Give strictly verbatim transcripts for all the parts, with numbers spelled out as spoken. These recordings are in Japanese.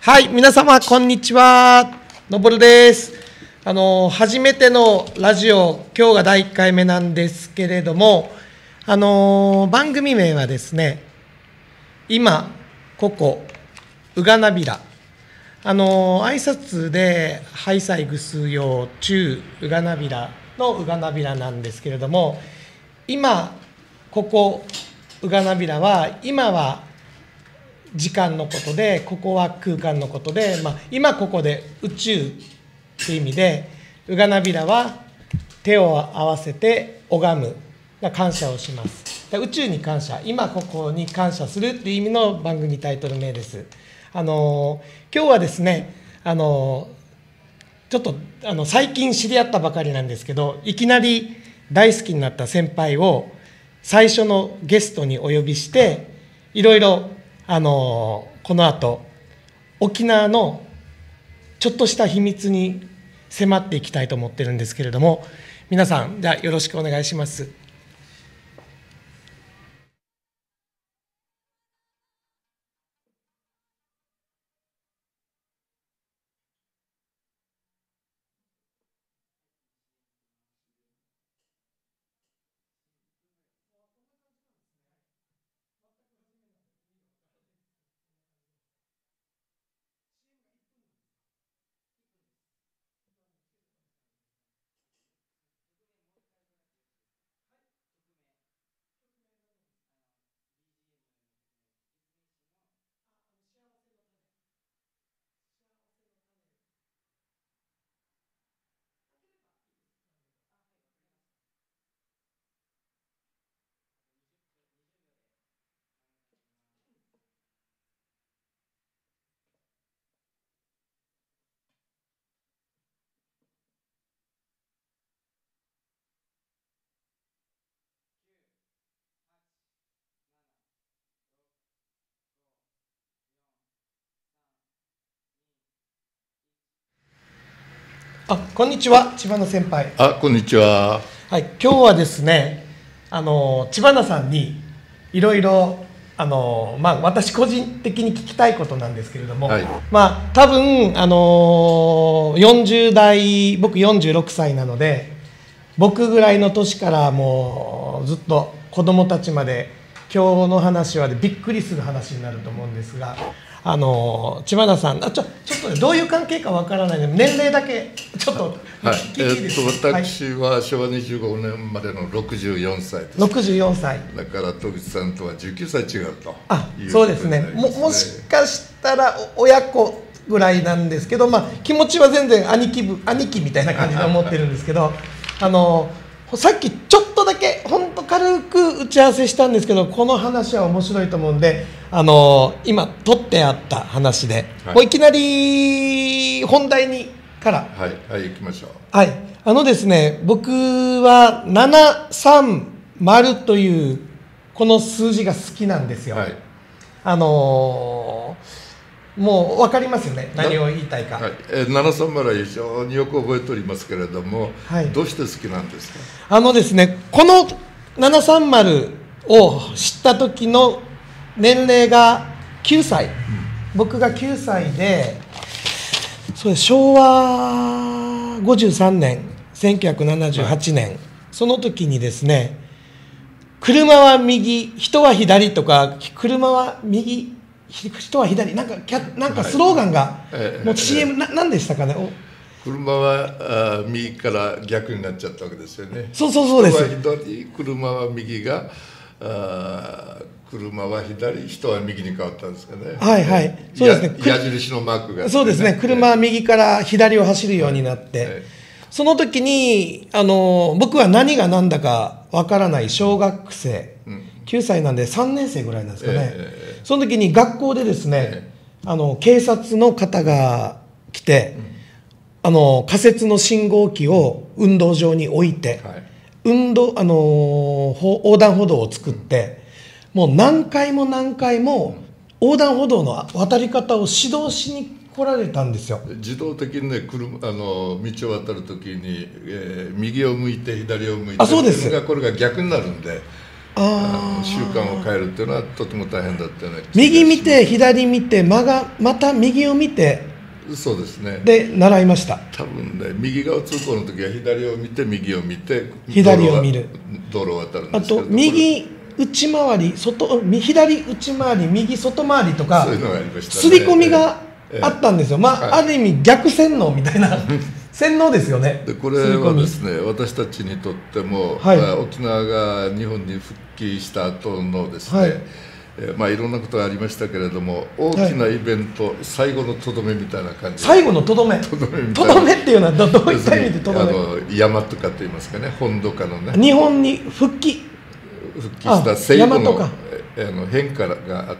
はい、皆様こんにちは。のぼるです。あの初めてのラジオ、今日がだいいっかいめなんですけれども、あの番組名はですね、今ここうがなびら。あの挨拶でハイサイグスヨー中うがなびらのうがなびらなんですけれども、今ここうがなびらは今は時間のことで、ここは空間のことで、まあ、今ここで宇宙っていう意味で、うがなびらは手を合わせて拝む、感謝をします。宇宙に感謝、今ここに感謝するっていう意味の番組タイトル名です。あの今日はですね、あのちょっとあの最近知り合ったばかりなんですけど、いきなり大好きになった先輩を最初のゲストにお呼びして、いろいろあのこの後沖縄のちょっとした秘密に迫っていきたいと思ってるんですけれども、皆さんじゃあよろしくお願いします。あ、こんにちは、千葉の先輩。 あ、こんにちは。 はい、今日はですね、あの千葉さんにいろいろあのまあ私個人的に聞きたいことなんですけれども、はい、まあ多分あのよんじゅう代、僕よんじゅうろくさいなので、僕ぐらいの年からもうずっと子供たちまで今日の話はでびっくりする話になると思うんですが。あの千葉さん、あちょちょっと、ね、どういう関係かわからないので年齢だけちょっと聞いていいですか。 はい、えー、と私はしょわにじゅうごねんまでのろくじゅうよんさいです。 ろくじゅうよんさいだから戸口さんとはじゅうきゅうさい違うと。 あ、そうですね。ももしかしたら親子ぐらいなんですけど、まあ、気持ちは全然兄貴ぶ兄貴みたいな感じで思ってるんですけどあのさっきちょっとだけ本当軽く打ち合わせしたんですけど、この話は面白いと思うんで、あの今取ってあった話で、はい、もういきなり本題にからはいはい行きましょう。 はい、あのですね、僕はななさんまるというこの数字が好きなんですよ。はい、あのーもう分かりますよね、何を言いたいか。 はい、えー、ななさんまるは非常によく覚えておりますけれども、はい、どうして好きなんですか。 あのですね、このななさんまるを知った時の年齢がきゅうさい、うん、僕がきゅうさいで、それ昭和ごじゅうさんねん、せんきゅうひゃくななじゅうはちねん、はい、その時にですね、車は右、人は左とか、車は右、人は左、なんかキャなんかスローガンが、はい、もう シーエム、えー、な何でしたかね。 車はあ右から逆になっちゃったわけですよね。 そうそうそうです。 人は左、車は右があ車は左、人は右に変わったんですかね。 はいはい、そうですね。 矢印のマークが、ね、 そうですね。車は右から左を走るようになって、はいはい、その時にあの僕は何が何だかわからない小学生、うん、きゅうさいなんでさんねんせいぐらいなんですかね。えーその時に学校でですね、あの警察の方が来て、うん、あの仮設の信号機を運動場に置いて、はい、運動あの横断歩道を作って、うん、もう何回も何回も横断歩道の渡り方を指導しに来られたんですよ。 自動的にね、車あの道を渡る時に、えー、右を向いて左を向いて、 あ、そうです。 これが逆になるんで。 ああの習慣を変えるっていうのはとても大変だったよね。 右見て左見てまがまた右を見てそうですね。 で習いました。 多分ね、右側通行の時は左を見て右を見て左を見る道路を渡るんであすけど、 と右内回り外左内回り右外回りとかそういうのがありましたね。 刷り込みがええあったんですよ。まあ、 はいある意味逆洗脳みたいな洗脳ですよね。 でこれはですね、私たちにとっても、 はいまあ沖縄が日本に復帰した後のですね、 はいえーまあいろんなことがありましたけれども、大きなイベント、最後のとどめみたいな感じで、 最後のとどめとどめみたといなどめっていうのはどどういった意味でとどめ要するにあの山とかと言いますかね、本土化のね日本に復帰復帰した西部のあ大和かえあの変化があって、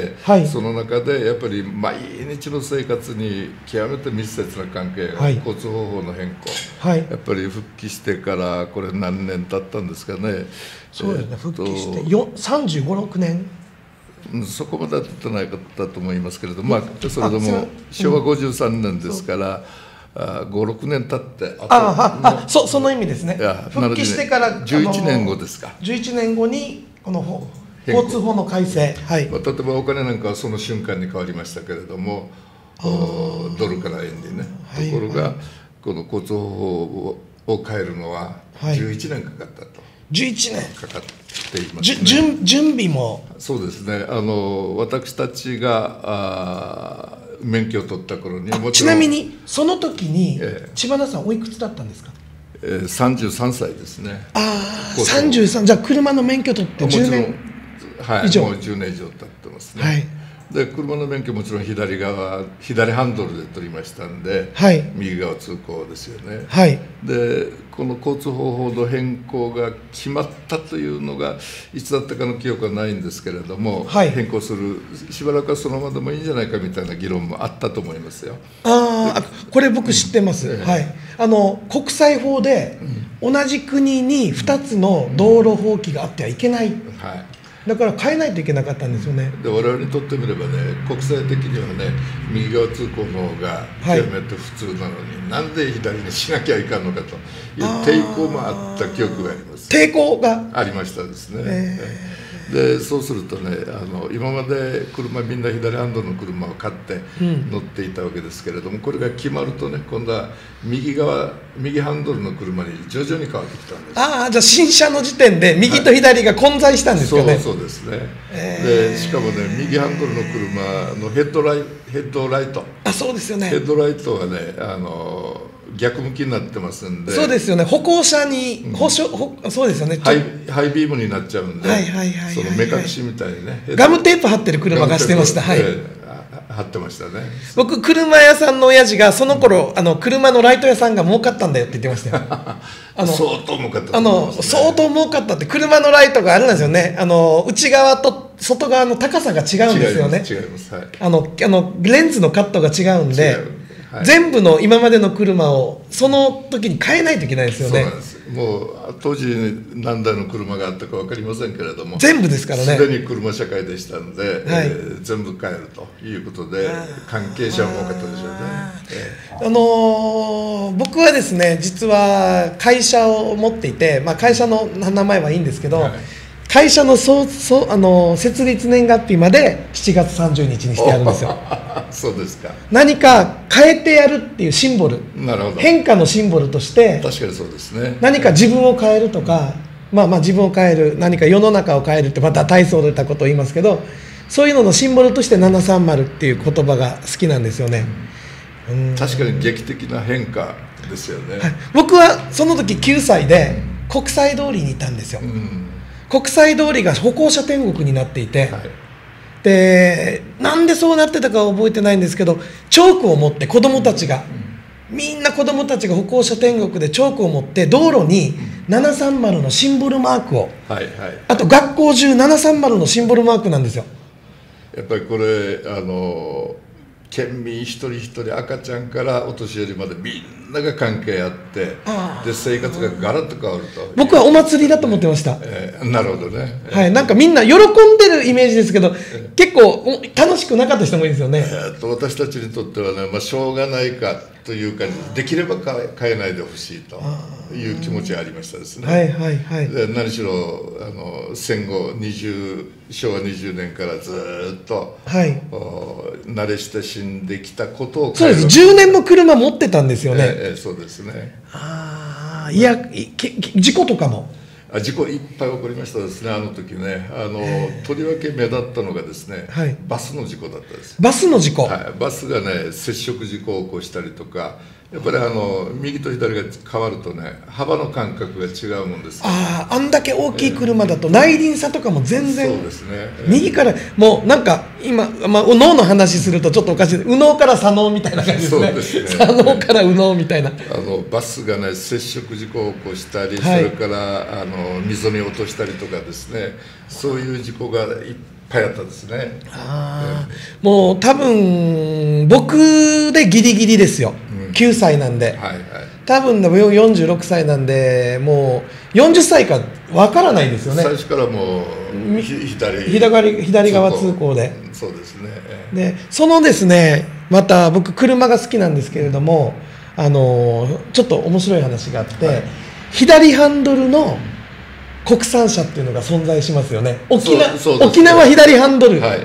はいその中でやっぱり毎日の生活に極めて密接な関係が、 はい交通方法の変更、 はいやっぱり復帰してからこれ何年経ったんですかね。 そうですね、 えーっと復帰してよさんじゅうご、ろくねんうんそこまでは経ってないかったと思いますけれども、まあ、それであそうも昭和ごじゅうさんねんですから、あご、ろくねん経ってあとあああそその意味ですね。 いや復帰してからじゅういちねんごですか。 じゅういちねんごにこのほ変更交通法の改正、はい、 まあ、例えばお金なんかはその瞬間に変わりましたけれども、おドルから円にね、 はいところが、 はいこの交通法をを変えるのははいじゅういちねんかかったと、 じゅういちねんかかっていますじゅね。 準準備もそうですね、あの私たちがあ免許を取った頃にもちろんちなみにその時にええ千葉さんおいくつだったんですか。 えー、さんじゅうさんさいですね。 ああ交通法さんじゅうさんじゃあ車の免許取って10 もちろん年はい、 以上もうじゅうねん以上経ってますね。 はいで車の免許もちろん左側左ハンドルで取りましたんで、 はい右側通行ですよね。 はいでこの交通方法の変更が決まったというのがいつだったかの記憶はないんですけれども、 はい変更するしばらくはそのままでもいいんじゃないかみたいな議論もあったと思いますよ。 あーあこれ僕知ってます、 うんはい、あの国際法で同じ国にふたつの道路法規があってはいけないはいだから変えないといけなかったんですよね。 で我々にとってみればね、国際的にはね、右側通行の方がはい極めて普通なのに、なんで左にしなきゃいかんのかという抵抗もあった記憶があります。 抵抗がありましたですね。 えでそうするとね、あの今まで車みんな左ハンドルの車を買ってうん乗っていたわけですけれども、これが決まるとね、今度は右側右ハンドルの車に徐々に変わってきたんです。 ああじゃあ新車の時点で右と左が混在したんですそうよね。 そうですね、 えーでしかもね、右ハンドルの車のヘッドライヘッドライトあそうですよねヘッドライトはね、あの逆向きになってますんで、 そうですよね歩行者に保証、ほそうですよねちょハイハイビームになっちゃうんで、 はいはいはいはいその目隠しみたいにね、 ガムテープ貼ってる車がしてました。はいガムテープええあ貼ってましたね。 僕車屋さんの親父がその頃あの車のライト屋さんが儲かったんだよって言ってましたよ。あの相当重かったとあ思いますね。 の相当儲かったって車のライトがあれなんですよね。あの内側と外側の高さが違うんですよね。 違います違います、はい、 あのあのレンズのカットが違うんで、 違うはい全部の今までの車をその時に変えないといけないですよねそうなん。です。もう当時何台の車があったか分かりませんけれども、 全部ですからねすでに車社会でしたんで、 はいえー全部変えるということで関係者も多かったでしょうね。えあのー僕はですね実は会社を持っていて、まあ、会社の名前はいいんですけど、 はい会社のそうそう、あのー設立年月日までしちがつさんじゅうにちにしてあるんですよ。 ーそうですか。 何か変えてやるっていうシンボルなるほど。 変化のシンボルとして確かにそうですね。 何か自分を変えるとか、まあまあ自分を変える何か世の中を変えるってまた大層出たことを言いますけど、そういうののシンボルとしてななさんまるっていう言葉が好きなんですよね。うん確かに劇的な変化ですよね。 はい僕はその時きゅうさいで国際通りにいたんですよ。 うん国際通りが歩行者天国になっていて、 はいでなんでそうなってたかは覚えてないんですけど、チョークを持って子供たちが、みんな子供たちが歩行者天国でチョークを持って道路にななさんまるのシンボルマークを、 はいはい。 あと学校中ななさんまるのシンボルマークなんですよ。 やっぱりこれあの県民一人一人赤ちゃんからお年寄りまでみんなが関係あって、で生活がガラッと変わると。 僕はお祭りだと思ってました。 えー、なるほどね。 はい、なんかみんな喜んでるイメージですけど、結構楽しくなかった人もいいですよね。 えー、と私たちにとってはね、まあ、しょうがないかというか、できれば変えないでほしいという気持ちがありましたですね。 はいはいはい。 で何しろあの戦後にじゅうしょうわにじゅうねんからずっと、はい、慣れ親しんできたことをそうです。じゅうねんも車持ってたんですよね。 えー、そうですね。 ああ、いや、事故とかもあ、事故いっぱい起こりましたですね、あの時ね。あのとりわけ目立ったのがですね、はい、バスの事故だったです。 バスの事故、 はい、バスがね接触事故を起こしたりとか、やっぱりあの右と左が変わるとね、幅の感覚が違うもんです。 ああ、あんだけ大きい車だと内輪差とかも全然、 そうですね、えー、 右からもうなんか今、まあ、右脳の話するとちょっとおかしい、右脳から左脳みたいな感じですね。そうですね、左脳から右脳みたいな。 あのバスがね接触事故を起こしたり、はい、それからあの溝に落としたりとかですね、そういう事故がいっぱいあったですね。 あ、うん、もう多分僕でギリギリですよ、うん、きゅうさいなんで、はいはい、多分よんじゅうろくさいなんで、もうよんじゅっさいかわからないですよね。 最初からもう左左左側通行で、 うん、そうですね。 でそのですね、また僕車が好きなんですけれども、あのちょっと面白い話があって、はい、左ハンドルの国産車っていうのが存在しますよね。沖縄、沖縄左ハンドル、はいはいはい、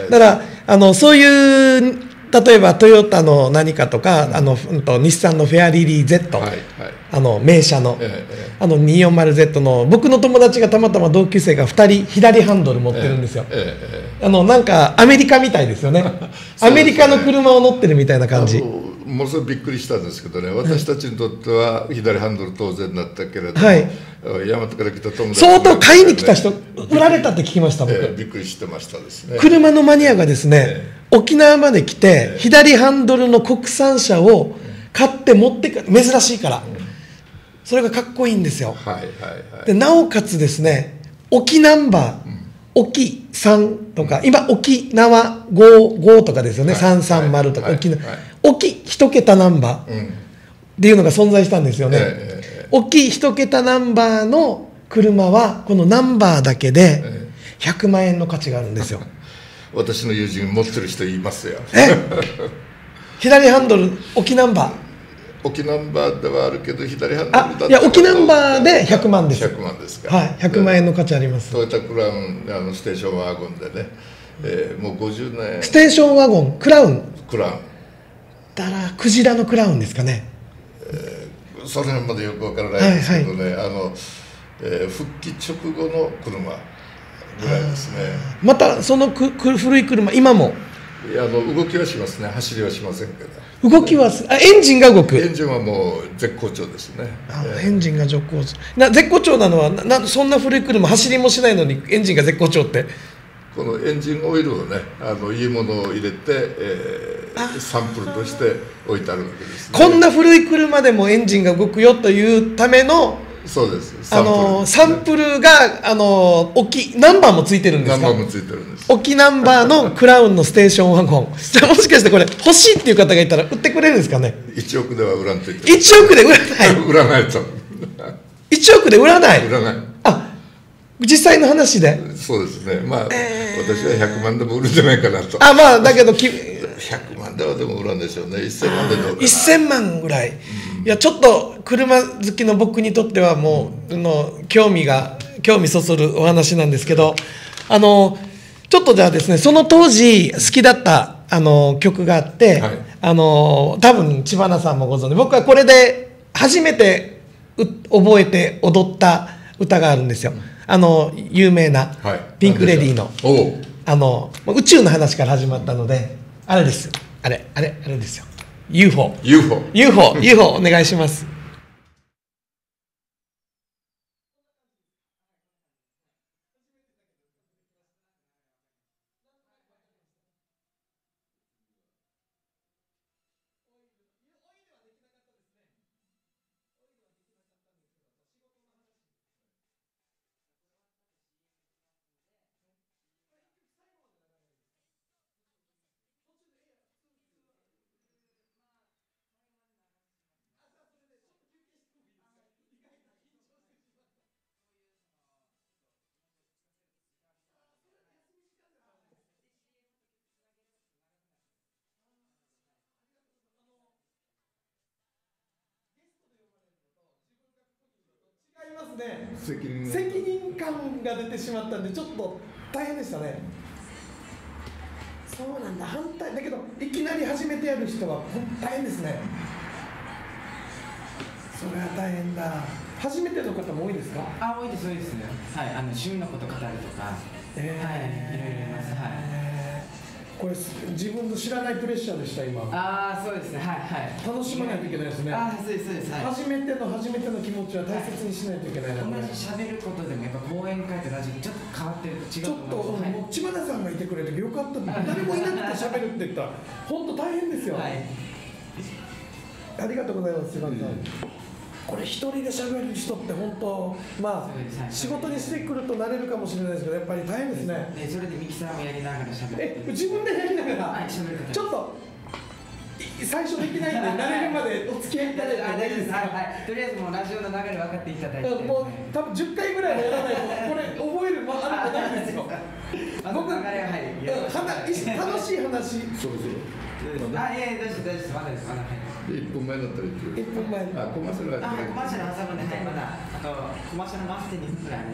だからあのそういう例えばトヨタの何かとか、うん、あの、うん、と日産のフェアリリー Z、はいはい、あの名車の、ええ、あの にひゃくよんじゅうゼット の僕の友達がたまたま同級生がふたり左ハンドル持ってるんですよ、えええ、あのなんかアメリカみたいですよねアメリカの車を乗ってるみたいな感じ。 ものすごいびっくりしたんですけどね、私たちにとっては左ハンドル当然だったけれども、はい、大和から来た友達、 相当買いに来た人売られたって聞きました僕、えー、びっくりしてましたですね。 車のマニアがですね、えー、沖縄まで来て、えー、左ハンドルの国産車を買って持ってか、珍しいから、うん、それがかっこいいんですよ、はいはいはい、でなおかつですね、沖ナンバー、うん、沖さんとか、うん、今沖縄ごじゅうごとかですよね、はい、さんさんまるとか、はい、沖縄、はい、沖一桁ナンバー、うん、っていうのが存在したんですよね、えー、沖一桁ナンバーの車はこのナンバーだけでひゃくまんえんの価値があるんですよ。 私の友人持ってる人いますよ。 え左ハンドル沖ナンバー、 沖ナンバーではあるけど左ハンドルだったら、 いや沖ナンバーでひゃくまんです。 ひゃくまんですか。 はい、ひゃくまんえんの価値あります。 トヨタクラウン、あのステーションワゴンでね、えー、もうごじゅうねん。 ステーションワゴンクラウン、 クラウンだからクジラのクラウンですかね、 えー、その辺までよくわからないですけどね、はいはい、あのえー、復帰直後の車ぐらいですね。 またそのくく古い車今も、 いや、あの動きはしますね、走りはしませんけど動きはす、あ、エンジンが動く、 エンジンはもう絶好調ですね。 あ、えー、エンジンが絶好調な、絶好調なのはな、そんな古い車走りもしないのにエンジンが絶好調って、 このエンジンオイルをね、あのいいものを入れて、えー、サンプルとして置いてあるわけですね。 こんな古い車でもエンジンが動くよというための、 そうです、 サンプル、あのサンプルがあの沖ナンバーもついてるんですか。 ナンバーもついてるんです。 沖ナンバーのクラウンのステーションワゴンじゃあもしかしてこれ欲しいっていう方がいたら売ってくれるんですかね。 いちおくでは売らんと言っていちおくで売らない売らないといちおくで売らない売らない。 あ、実際の話で。 そうですね、まあ、えー、私はひゃくまんでも売るんじゃないかなと。 あ、まあだけどきひゃくまんではでも売らんでしょうね。せんまんでどうかな。 せんまんぐらい、うん、いやちょっと車好きの僕にとってはもう、うん、の興味が興味そそるお話なんですけど、あのちょっとじゃあですね、その当時好きだったあの曲があって、はい、あの多分知花さんもご存知、僕はこれで初めて覚えて踊った歌があるんですよ。あの有名なピンク・レディーの、あの宇宙の話から始まったので、あれです、あれあれあれですよ、 ユーフォーユーフォーユーフォー ユーフォー お願いします。 ますね。 責任責任感が出てしまったんでちょっと大変でしたね。そうなんだ、反対だけどいきなり初めてやる人は大変ですね。それは大変だ。初めての方も多いですか？ あ、多いです、多いですね。はい、あの趣味のこと語るとか、えー、はい、いろいろいます。はい。 えー、これ自分の知らないプレッシャーでした今。 ああ、そうですね。はいはい。 楽しまないといけないですね。 ああ、そうですそうです。はい、 初めての初めての気持ちは大切にしないといけないな。 同じ喋ることでもやっぱ講演会とラジオちょっと変わってる、違うちょっと、はい、もう千葉田さんがいてくれてよかった。誰もいなくて喋るって言ったら本当大変ですよ。はい。ありがとうございます、千葉田さん。これ一人で喋る人って本当まあ仕事にしてくると慣れるかもしれないですけどやっぱり大変ですね。 えそれでミキサーもやりながら喋る。 え自分でやりながら。はい、喋る。ちょっと最初できないんで慣れるまでお付き合いいただいて大丈夫ですか。 はいはい。とりあえずもうラジオの流れ分かっていただいて。 もう多分じゅっかいぐらいやらないとこれ覚えるまああることないですよ。 僕流れははい。 楽しい話。 そろそろ。 あ、いやいや大丈夫大丈夫まだですまだ。 いっぷんまえだったら言ってる。 いっぷんまえ。 あ、コマーシャルが。 あ、コマーシャル挟むんで、はい、まだ。あと、コマーシャル回してにふんくらい。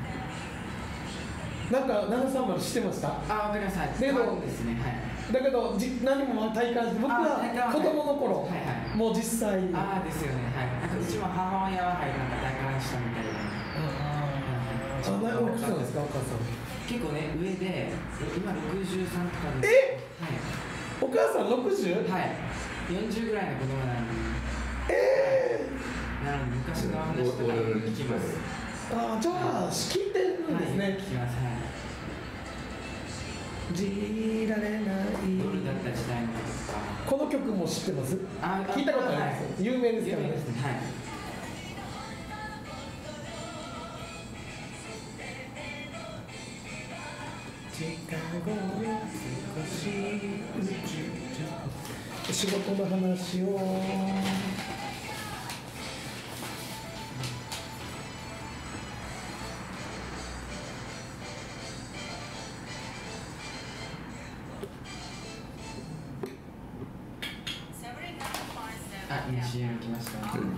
なんか、ななさんまるしてました。 あ、わかりました。だけど、ですね、はい。 だけど、じ、何も体感して、僕は子供の頃、はいはい、もう実際。 ああ、ですよね、はい。なんかうちも母親は、はい、なんか体感したみたいな。 ああ、何億さんですか、お母さん。 結構ね、上で、今ろくじゅうさんとかで。 え。 はい。 お母さんろくじゅう。 はい。よんじゅうぐらいの子供なんで。 ええー。なので昔の話とか聞きます。 ああ、じゃあ聞いてるんですね。 はい、聞きます。はい。 じられない。 夜だった時代のこととか。 この曲も知ってます？あ、聞いたことあります。はい、有名ですからね。 有名ですね。はい。 近頃少し宇宙仕事の話をあ、今 シーエム 来ました。うん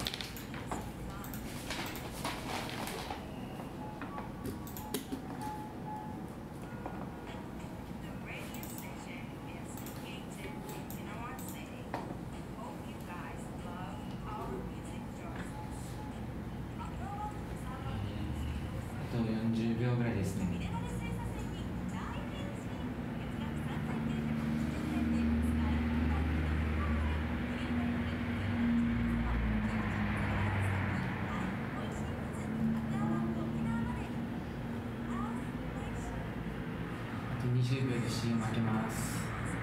よんじゅうびょうぐらいですね。あとにじゅうびょうで シーエム 開けます。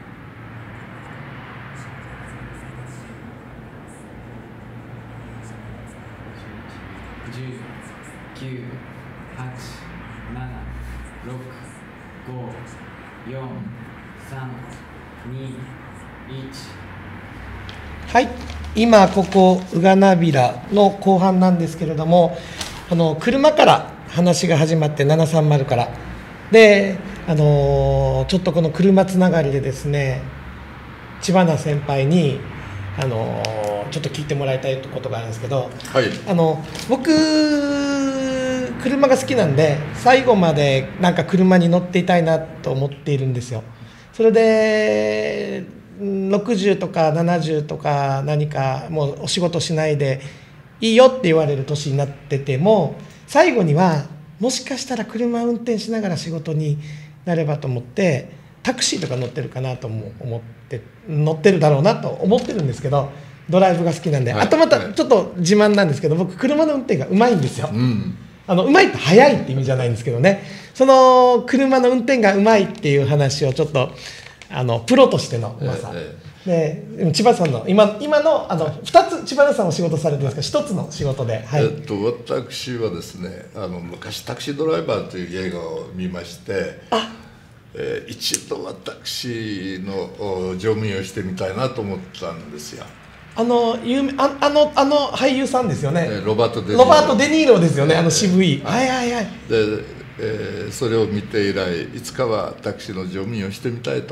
じゅう、きゅう、はち、なな、ろく、ご、よん、さん、に、いち。 はい、今ここ宇賀なびらの後半なんですけれども、あの車から話が始まってななさんまるからで、あのちょっとこの車つながりでですね、知花先輩にあのちょっと聞いてもらいたいことがあるんですけど、 はい、 あの僕車が好きなんで最後までなんか車に乗っていたいなと思っているんですよ。それでろくじゅうとかななじゅうとか何かもうお仕事しないでいいよって言われる年になってても、最後にはもしかしたら車運転しながら仕事になればと思ってタクシーとか乗ってるかなとも思って乗ってるだろうなと思ってるんですけど、ドライブが好きなんで、はい、あとまたちょっと自慢なんですけど、僕車の運転がうまいんですよ、うん、あのうまいって速いって意味じゃないんですけどね、その車の運転がうまいっていう話をちょっとあのプロとしてのうまさ、ええ、で千葉さんの今今のあのふたつ千葉さんお仕事されてるんですか、ひとつの仕事で、はい、 えっと、私はですね、あの昔タクシードライバーという映画を見まして、あ、えー、一度私の乗務員をしてみたいなと思ったんですよ。 あの有名 あ, あのあの俳優さんですよね、 えー、ロバート・デ・ニーロロバート・デ・ニーロですよね、あの渋い、 はい、 はいはいはいで、えー、それを見て以来いつかはタクシーの乗務員をしてみたいと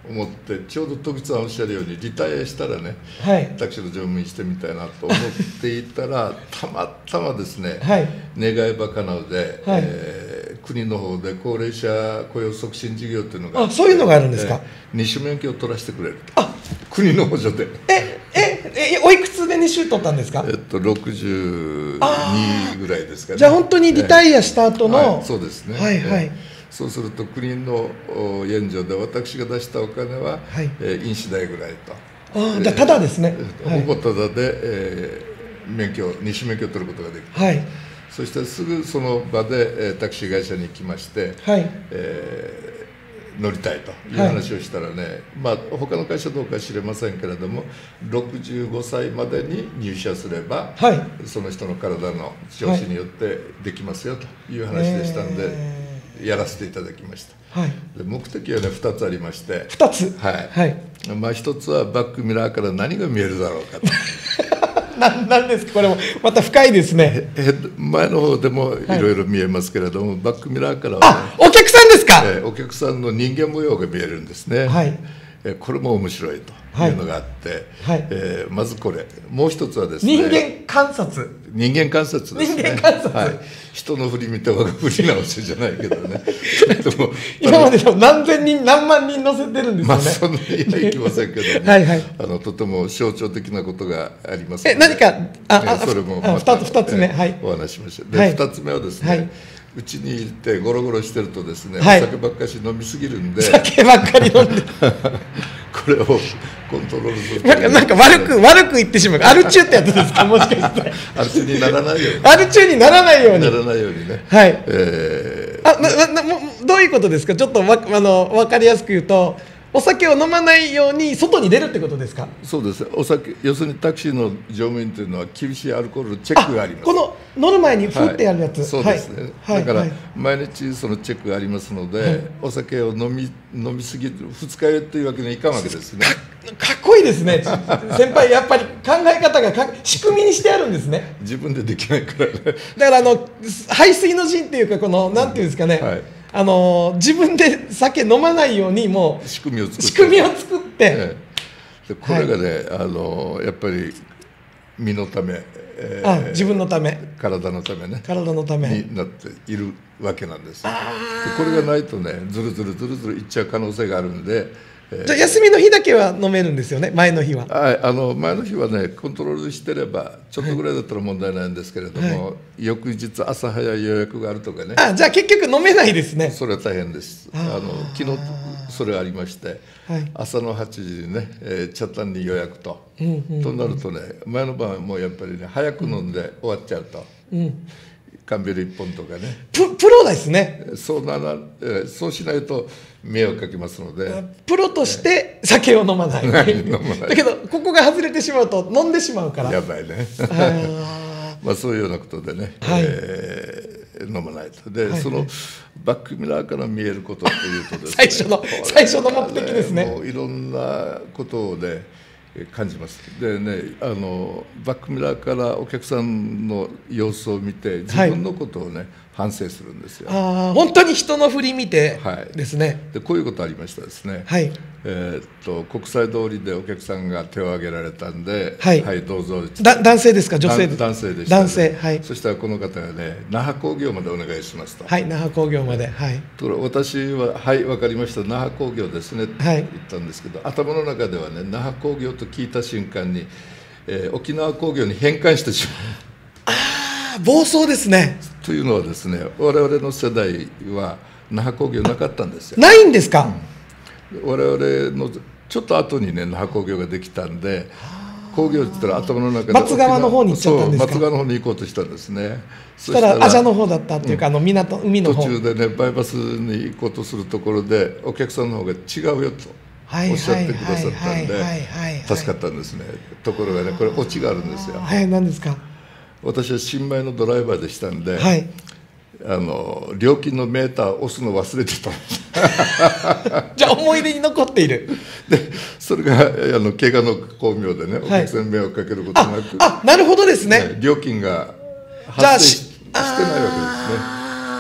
思ってちょうど徳さんおっしゃるようにリタイアしたらね、 はい、 タクシーの乗務員してみたいなと思っていたらたまたまですね、 はい、 願いばかなので、 はい、 えー、国の方で高齢者雇用促進事業というのがあって、 あ、そういうのがあるんですか。 えー、二種免許を取らせてくれると、あ、国の補助で。 えええおいくつで二種取ったんですか。 えっとろくじゅうにぐらいですかね。 じゃあ本当にリタイアした後の、 えーはい、そうですね。 はいはい、えーそうすると国の援助で私が出したお金は、はい、えー、飲酒代ぐらいと。 あ、じゃあただですね。 ほぼただで、えー、免許二種免許を取ることができる。はい、そしてすぐその場で、えー、タクシー会社に行きまして、はい、えー、乗りたいという話をしたらね、はい、まあ他の会社どうか知れませんけれどもろくじゅうごさいまでに入社すれば、はい、その人の体の調子によってできますよという話でしたんで、えーやらせていただきました、はい、で目的はねふたつありまして、 ふたつ、 はい、はい、まあひとつはバックミラーから何が見えるだろうかとななんですかこれもまた深いですね。 前の方でもいろいろ見えますけれども、はい、バックミラーからは、 ね、あ、お客さんですか、 えー、お客さんの人間模様が見えるんですね、はい、えー、これも面白いというのがあって、はい、えー、まずこれもう一つはですね、 人間観察人間観察ですね。 人間観察、はい、 人の振り見て我が振り直せじゃないけどねでも今まででも何千人何万人乗せてるんですよね。まあそんなにはいきませんけどねはい、はい、あのとても象徴的なことがありますので、 え何かあ、 ね、 あそれもまたふたつめ、はい、 お話しましょう。で、 はい、 ふたつめはですね、はい、うちに行ってゴロゴロしてるとですね、 はい、 お酒ばっかし飲みすぎるんで酒ばっかり飲んでこれをコントロールするなんかなんか悪く悪く言ってしまうアル中ってやつですかもしかしてアル中にならないようにアル中にならないようにならないようにね、 はい、えー、あなななどういうことですか。ちょっとわあの分かりやすく言うとお酒を飲まないように外に出るってことですか。 そうです。お酒要するにタクシーの乗務員というのは厳しいアルコールチェックがあります。 この乗る前にふってやるやつ、はい、 そうですね、はい、だから毎日そのチェックがありますので、はい、お酒を飲み飲みすぎる二日酔いというわけにはいかんわけですね。 か, かっこいいですね先輩。やっぱり考え方がか仕組みにしてあるんですね。 自分でできないからね。 だからあの背水の陣っていうかこのなんていうんですかね、はい、あの自分で酒飲まないようにもう仕組みを作って仕組みを作って、 ええ、でこれがね、はい、あのやっぱり身のため、 えー、あ自分のため体のためね体のためになっているわけなんです。でこれがないとねずるずるずるずるいっちゃう可能性があるんで。 じゃあ休みの日だけは飲めるんですよね。前の日は、 はい、あの前の日はねコントロールしてればちょっとぐらいだったら問題ないんですけれども、はい、翌日朝早い予約があるとかね。 あじゃあ結局飲めないですね。 それは大変です。あの昨日それありまして、はい、朝のはちじにね、えー、茶炭に予約と、うんうんうん、となるとね前の晩はもうやっぱりね早く飲んで終わっちゃうと、うん、缶ビールいっぽんとかね。 プ, プロですね。 そうなら、えー、そうしないと迷惑かけますので。 プロとして酒を飲まない。飲まないだけどここが外れてしまうと飲んでしまうから。 やばいね。まあそういうようなことでね、はい、えー、飲まないと。で、はいはい、そのバックミラーから見えることというとですね。 最初の最初の目的ですね。 もういろんなことをね感じます。でね、あのバックミラーからお客さんの様子を見て自分のことをね、はい、反省するんですよ。 ああ、本当に人の振り見てですね。はい、 でこういうことありましたですね。 はい。 えー、っと国際通りでお客さんが手を挙げられたんで、はい、はい、どうぞ。 だ男性ですか女性ですか。 男性でした、ね。 男性、はい。 そしたらこの方がね、那覇工業までお願いしますと。 はい、那覇工業まで、はい。 ところ私ははいわかりました那覇工業ですねって言ったんですけど、はい、頭の中ではね那覇工業と聞いた瞬間に、えー、沖縄工業に変換してしまう。 ああ、暴走ですね。 というのはですね、我々の世代は那覇工業なかったんですよ。 ないんですか。 うん、我々のちょっと後にね那覇工業ができたんで、工業って言ったら頭の中で松川の方に行っちゃったんですか。 松川の方に行こうとしたんですね。 そしたらアジャの方だったっていうか、うん、あの港海の方。 途中でねバイパスに行こうとするところでお客さんの方が違うよとおっしゃってくださったんで助かったんですね。ところがねこれオチがあるんですよ。 はい、何ですか。 私は新米のドライバーでしたんで、はい、あの料金のメーターを押すの忘れてたんですじゃあ思い出に残っている。 でそれがあの怪我の巧妙でね、はい、お客さんに迷惑かけることなく、 ああなるほどですね。 料金が発生 し, してないわけですね。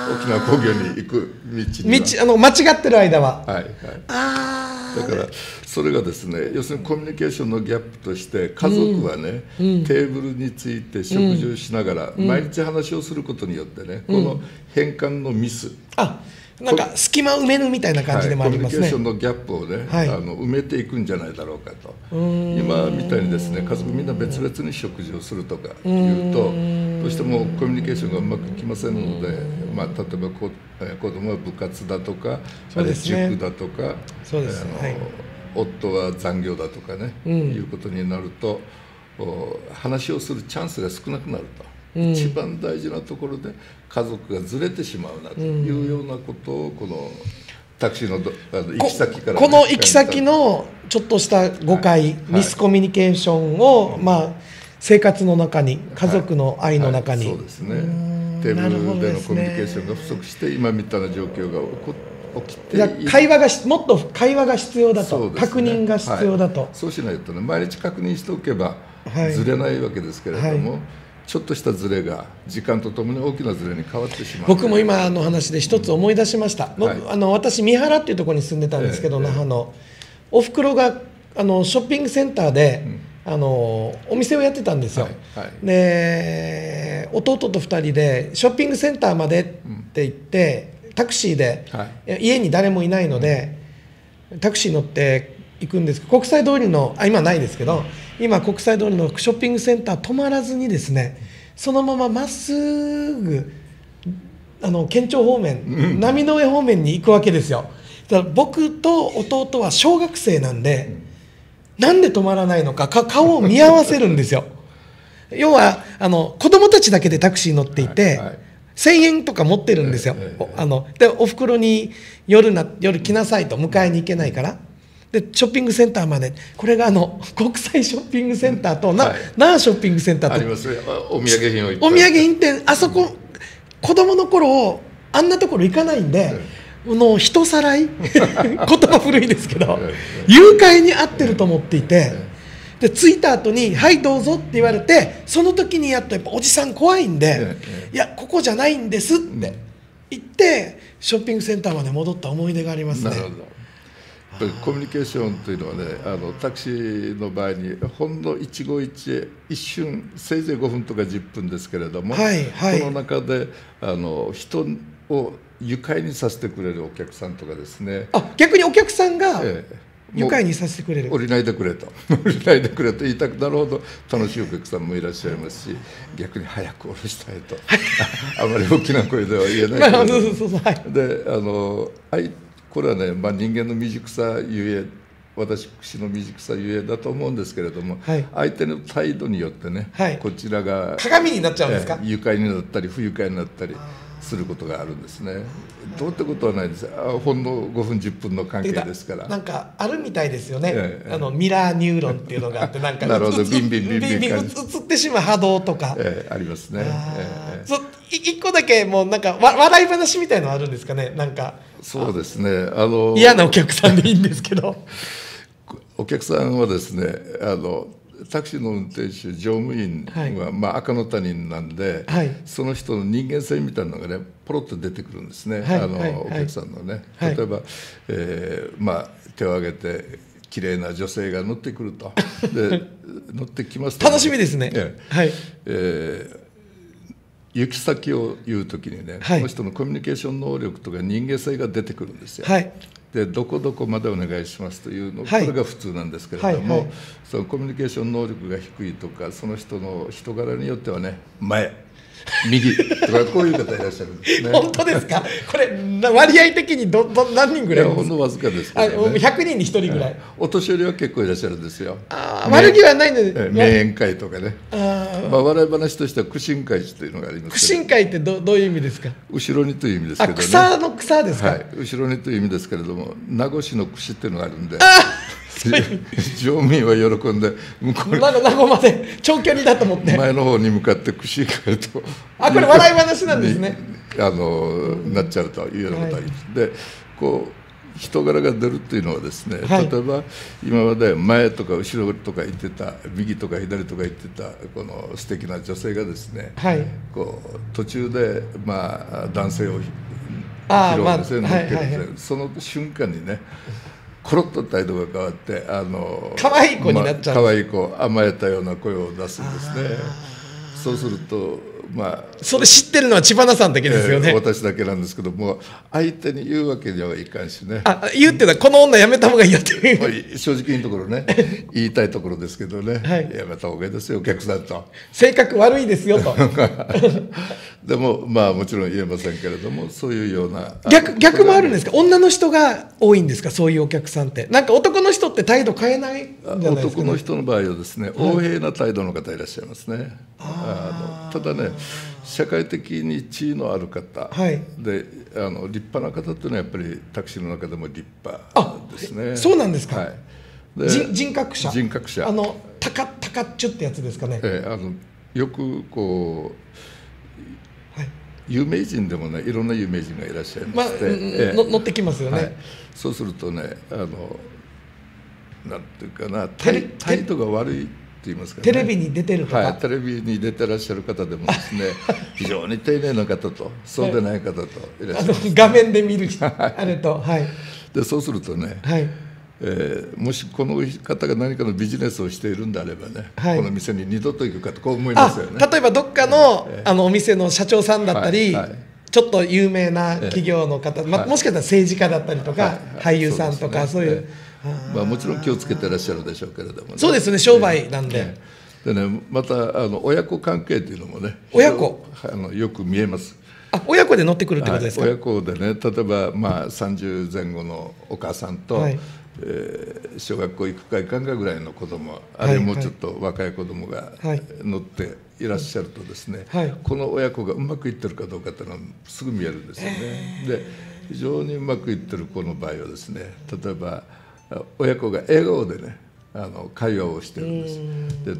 沖縄工業に行く道には道あの間違ってる間は、 はいはい、 あだからそれがですね、要するにコミュニケーションのギャップとして家族はね、うん、テーブルについて食事をしながら毎日話をすることによってね、うん、この変換のミス、 あなんか隙間埋めるみたいな感じでもありますね、はい、 コミュニケーションのギャップをね、はい、あの埋めていくんじゃないだろうかと。今みたいにですね、家族みんな別々に食事をするとかいうとどうしてもコミュニケーションがうまくいきませんので、まあ、例えば子子供は部活だとか、あれ塾だとか、そうですね、あの、はい、夫は残業だとかね、うん、いうことになると話をするチャンスが少なくなると。うん、一番大事なところで家族がずれてしまうなというようなことをこのタクシーのあの行き先から、ね、 この行き先のちょっとした誤解、はい、ミスコミュニケーションを、はい、まあ、生活の中に家族の愛の中に、 はいはい、そうですね、テーブルでのコミュニケーションが不足して今みたいな状況が起こ起きている。 会話がもっと会話が必要だと、ね、確認が必要だと、 はい、そうしないとね、毎日確認しておけばずれないわけですけれども、はい、ちょっとしたズレが時間とともに大きなズレに変わってしまう。 僕も今の話で一つ思い出しました、うん、はい、あの私三原っていうところに住んでたんですけど、えー、那覇のおふくろがあのショッピングセンターで、うん、あのお店をやってたんですよ、はいはい、で弟とふたりでショッピングセンターまでって言って、うん、タクシーで、はい、家に誰もいないので、うん、タクシー乗って行くんですけど、国際通りのあ今ないですけど、今国際通りのショッピングセンター止まらずにですね、そのまままっすぐあの県庁方面、うん、波の上方面に行くわけですよ。だから僕と弟は小学生なんで、うん、なんで止まらないのか、か顔を見合わせるんですよ。要はあの子供たちだけでタクシー乗っていて、はいはい、せんえんとか持ってるんですよ、えーえー、あのでおふくろに夜な夜来なさいと、迎えに行けないから、でショッピングセンターまで、これがあの国際ショッピングセンターと、うん、な、はい、那覇ショッピングセンターとありますね、お土産品をいっぱい、 お土産品店、あそこ子供の頃あんなところ行かないんで、うん、の人さらい言葉古いですけど誘拐に遭ってると思っていて、で着いた後にはいどうぞって言われて、その時にやっとやっぱおじさん怖いんで、いやここじゃないんですって言ってショッピングセンターまで戻った思い出がありますね。 なるほど。コミュニケーションというのはね、あのタクシーの場合にほんの一期一会、一瞬せいぜいごふんとかじゅっぷんですけれども、はいはい、その中であの人を愉快にさせてくれるお客さんとかですね、 あ逆にお客さんが、ええ、愉快にさせてくれる、 降りないでくれと降りないでくれと言いたくなるほど楽しいお客さんもいらっしゃいますし、逆に早く降ろしたいとあまり大きな声では言えないけれども、であのあいこれはね、まあ、人間の未熟さゆえ、私の未熟さゆえだと思うんですけれども、はい、相手の態度によってね、はい、こちらが鏡になっちゃうんですか、 えー、愉快になったり不愉快になったりすることがあるんですね。どうってことはないです。あほんのごふんじゅっぷんの関係ですから。 なんかあるみたいですよね、えー、あのミラーニューロンっていうのがあって、なんかなるほど、ビンビンビンビンビン映ってしまう波動とか、 えー、ありますね。 えー、そ一個だけもうなんかわ笑い話みたいのあるんですかね、なんか。 そうですね、あの嫌なお客さんでいいんですけどお客さんはですね、あのタクシーの運転手、乗務員は、はい、まあ、赤の他人なんで、はい、その人の人間性みたいなのがねポロッと出てくるんですね、はい、あのはい、お客さんのね、はい、例えば、えーまあ、手を挙げて綺麗な女性が乗ってくるとで乗ってきますと、 楽しみですね、 えーはいえー行き先を言うときにね、はい、この人のコミュニケーション能力とか人間性が出てくるんですよ、はい、でどこどこまでお願いしますというの、はい、これが普通なんですけれども、はいはい、そのコミュニケーション能力が低いとか、その人の人柄によってはね、前右とかこういう方いらっしゃるんですね本当ですか、これ割合的にどど何人ぐらいですか。いやほんのわずかですけど、ね、 ひゃくにんにひとりぐらい、 お年寄りは結構いらっしゃるんですよ。 あ悪気はないので、 名演会とかね、あ、まあ、笑い話としては苦心会というのがありますけど、 苦心会って ど, どういう意味ですか。 後ろにという意味ですけどね、 草の草ですか、 はい、後ろにという意味ですけれども、名護市の串っていうのがあるんで、乗務員は喜んで向こうに名護まで長距離だと思って前の方に向かって串がると、 あこれ笑い話なんですねあのなっちゃうというようなことあります、はい、でこう人柄が出るっていうのはですね、 はい、 例えば今まで前とか後ろとか言ってた、右とか左とか言ってたこの素敵な女性がですね、 はい、 こう途中で、まあ、男性をあ拾うんですね、 まあ、 乗っけるんですね、 はいはいはい、 その瞬間にねコロッと態度が変わってあの可愛い子になっちゃう、 まあ、可愛い子甘えたような声を出すんですね。そうするとまあそれ知ってるのは知花さんだけですよね、 えー、私だけなんですけども相手に言うわけにはいかんしね。 あ言うっていうのはこの女やめた方がいいよっていう、 まあ、正直なところね言いたいところですけどね、はい、やめた方がいいですよお客さんと性格悪いですよとでもまあもちろん言えませんけれどもそういうような逆, 逆もあるんですか。女の人が多いんですかそういうお客さんって。なんか男の人って態度変えないんじゃないですか、ね、 男の人の場合はですね、はい、横柄な態度の方いらっしゃいますね。あのただね社会的に地位のある方、はい、であの立派な方っていうのはやっぱりタクシーの中でも立派ですね。 そうなんですか、はい、 で人人格者人格者あのタカタカッチュってやつですかね、 えー、あのよくこう、はい、有名人でもねいろんな有名人がいらっしゃいまして、まあえー、乗ってきますよね、はい、 そうするとねあのなんていうかな態態度が悪いって言いますかね、 テレビに出てるとか、 はい、テレビに出てらっしゃる方でもですね非常に丁寧な方とそうでない方といらっしゃいます、ね、 画面で見る人あれと、はい、 でそうするとね、はいえー、もしこの方が何かのビジネスをしているんであればね、はい、この店に二度と行くかとこう思いますよね。 例えばどっかの、えー、あのお店の社長さんだったり、はいはい、ちょっと有名な企業の方、えーま、もしかしたら政治家だったりとか、はいはい、俳優さんとかそういう、 まあ、もちろん気をつけてらっしゃるでしょうけれども、ね、 そうですね商売なんで、 えー、でね、またあの親子関係というのもね親子あのよく見えます。 あ親子で乗ってくるってことですか。 はい、親子でね例えば、まあ、さんじゅうぜん後のお母さんと、はいえー、小学校行くか行かんかぐらいの子供あるいはもうちょっと若い子供が乗っていらっしゃるとですね、はい、この親子がうまくいってるかどうかっていうのはすぐ見えるんですよね。で非常にうまくいってる子の場合はですね例えば親子が笑顔でねあの会話をしてるんです。